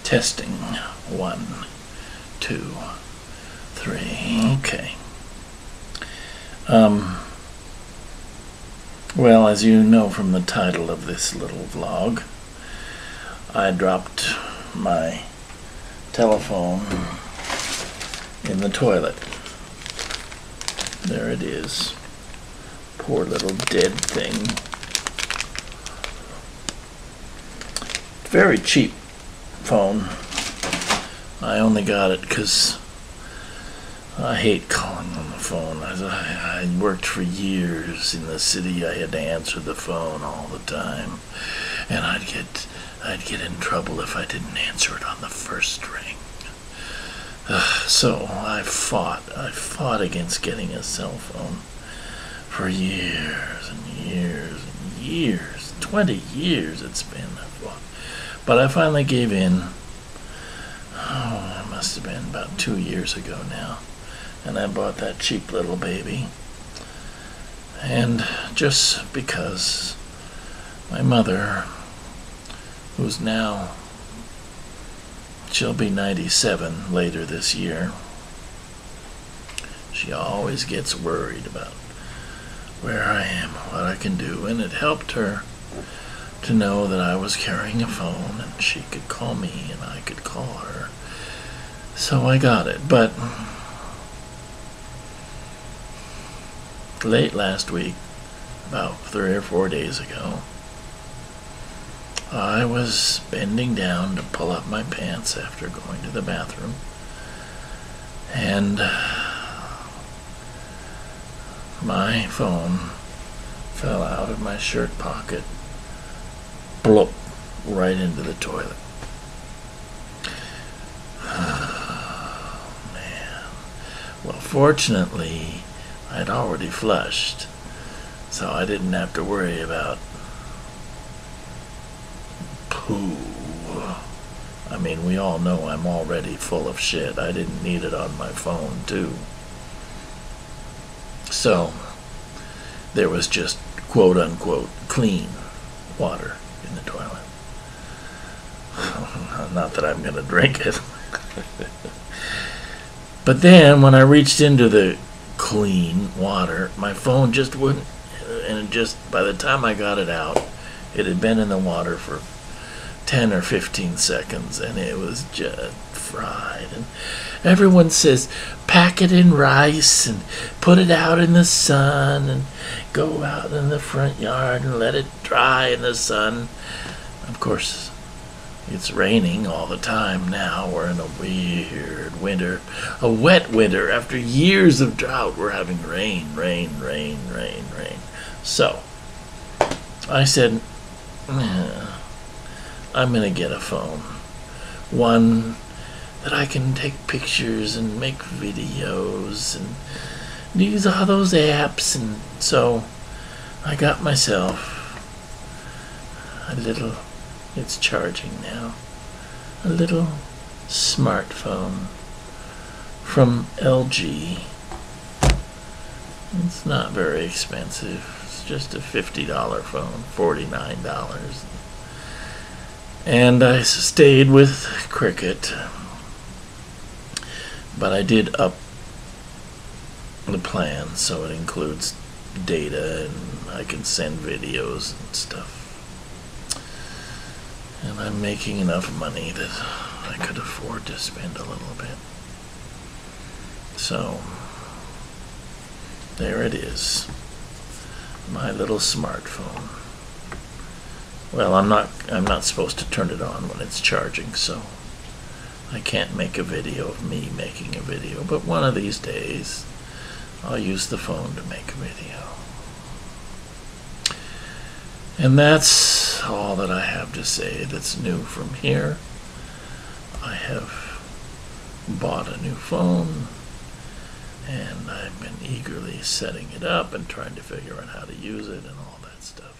Testing. 1, 2, 3. Okay. Well, as you know from the title of this little vlog, I dropped my telephone in the toilet. There it is. Poor little dead thing. Very cheap phone. I only got it because I hate calling on the phone. I worked for years in the city. I had to answer the phone all the time, and I'd get in trouble if I didn't answer it on the first ring. So I fought against getting a cell phone for years and years and years. 20 years it's been. But I finally gave in. Oh, it must have been about 2 years ago now. And I bought that cheap little baby. And just because my mother, who's now, she'll be 97 later this year, she always gets worried about where I am, what I can do, and it helped her to know that I was carrying a phone and she could call me and I could call her. So I got it. But late last week, about 3 or 4 days ago, I was bending down to pull up my pants after going to the bathroom, and my phone fell out of my shirt pocket, plop, right into the toilet. Oh, man. Well, fortunately, I'd already flushed, so I didn't have to worry about poo. I mean, we all know I'm already full of shit. I didn't need it on my phone, too. So, there was just quote-unquote clean water in the toilet. Not that I'm going to drink it. But then, when I reached into the clean water, my phone just wouldn't, and by the time I got it out, it had been in the water for 10 or 15 seconds, and it was just fried. And everyone says, pack it in rice and put it out in the sun and go out in the front yard and let it dry in the sun. Of course, it's raining all the time now. We're in a weird winter, a wet winter. After years of drought, we're having rain. So I said, I'm going to get a phone. One that I can take pictures and make videos and use all those apps. And so I got myself a little, it's charging now, a little smartphone from LG. It's not very expensive. It's just a $50 phone, $49. And I stayed with Cricket, but I did up the plan so it includes data and I can send videos and stuff. And I'm making enough money that I could afford to spend a little bit. So there it is, my little smartphone. Well, I'm not supposed to turn it on when it's charging, so I can't make a video of me making a video, but one of these days I'll use the phone to make a video. And that's all that I have to say that's new from here. I have bought a new phone, and I've been eagerly setting it up and trying to figure out how to use it and all that stuff.